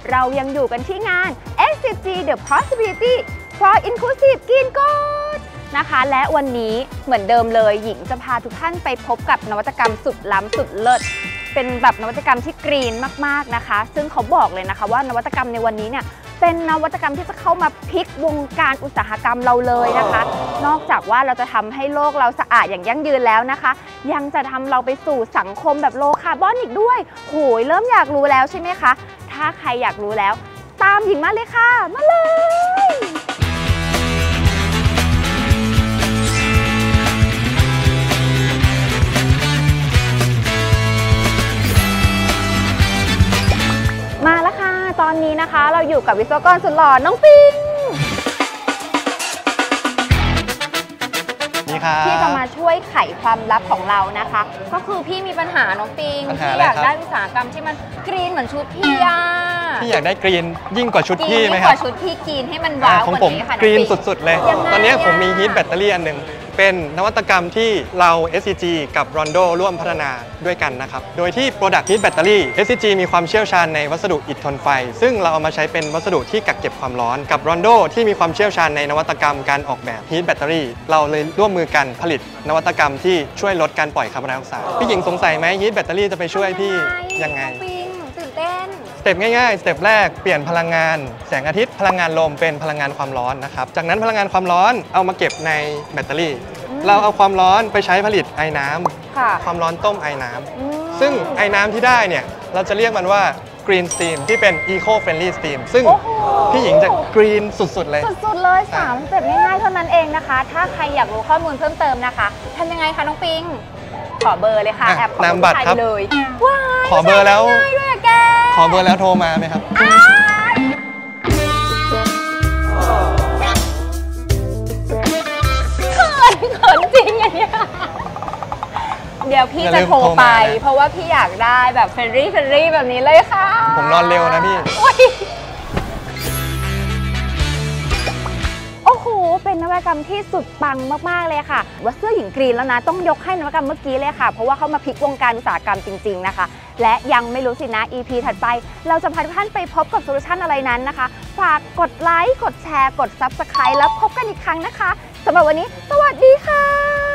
เรายังอยู่กันที่งาน SCG The Possibility for Inclusive Green Growth นะคะและวันนี้เหมือนเดิมเลยหญิงจะพาทุกท่านไปพบกับนวัตกรรมสุดล้ำสุดเลิศเป็นแบบนวัตกรรมที่กรีนมากๆนะคะซึ่งเขาบอกเลยนะคะว่านวัตกรรมในวันนี้เนี่ยเป็นนวัตกรรมที่จะเข้ามาพลิกวงการอุตสาหกรรมเราเลยนะคะนอกจากว่าเราจะทำให้โลกเราสะอาดอย่างยั่งยืนแล้วนะคะยังจะทำเราไปสู่สังคมแบบโลคาร์บอนอีกด้วยโหยเริ่มอยากรู้แล้วใช่ไหมคะถ้าใครอยากรู้แล้วตามหญิงมาเลยค่ะมาเลยมาแล้วค่ะตอนนี้นะคะเราอยู่กับวิศวกรสุดหล่อน้องปิงที่จะมาช่วยไขความลับของเรานะคะก็คือพี่มีปัญหาน้องปิงที่อยากได้อุตสาหกรรมที่มันกรีนเหมือนชุดพี่พี่อยากได้กรีนยิ่งกว่าชุดพี่ไหมครับยิ่งกว่าชุดพี่กรีนให้มันว้าวกว่านี้ค่ะกรีนสุดๆเลยตอนนี้ผมมีฮีทแบตเตอรี่อันหนึ่งเป็นนวัตกรรมที่เรา SCG กับ Rondo ร่วมพัฒนาด้วยกันนะครับโดยที่ Product Heat Battery SCG มีความเชี่ยวชาญในวัสดุอิฐทนไฟซึ่งเราเอามาใช้เป็นวัสดุที่กักเก็บความร้อนกับ Rondo ที่มีความเชี่ยวชาญในนวัตกรรมการออกแบบ Heat Battery เราเลยร่วมมือกันผลิตนวัตกรรมที่ช่วยลดการปล่อยคาร์บอนไดออกไซด์พี่หญิงสงสัยไหม Heat Battery จะไปช่วยพี่ยังไงตื่นเต้นสเต็ปง่ายๆสเต็ปแรกเปลี่ยนพลังงานแสงอาทิตย์พลังงานลมเป็นพลังงานความร้อนนะครับจากนั้นพลังงานความร้อนเอามาเก็บในแบตเตอรี่เราเอาความร้อนไปใช้ผลิตไอน้ำความร้อนต้มไอน้ำซึ่งไอน้ำที่ได้เนี่ยเราจะเรียกมันว่า Green Steam ที่เป็น Eco Friendly Steam ซึ่งพี่หญิงจะกรีนสุดๆเลยสุดๆเลย3สเต็ปง่ายๆเท่านั้นเองนะคะถ้าใครอยากรู้ข้อมูลเพิ่มเติมนะคะทำยังไงคะน้องปิงขอเบอร์เลยค่ะแอบขอนำบัตรครับเลยขอเบอร์แล้วขอเบอร์แล้วโทรมาไหมครับเขินจริงอย่างเงี้ยเดี๋ยวพี่จะโทรไปเพราะว่าพี่อยากได้แบบเฟรนรี่แบบนี้เลยค่ะผมนอนเร็วนะพี่โอ้โหเป็นนวัตกรรมที่สุดปังมากๆเลยค่ะว่าเสื้อหญิงกรีนแล้วนะต้องยกให้นวัตกรรมเมื่อกี้เลยค่ะเพราะว่าเขามาพลิกวงการอุตสาหกรรมจริงๆนะคะและยังไม่รู้สินะ EP ถัดไปเราจะพาทุกท่านไปพบกับโซลูชันอะไรนั้นนะคะฝากกดไลค์กดแชร์กด Subscribe แล้วพบกันอีกครั้งนะคะสำหรับวันนี้สวัสดีค่ะ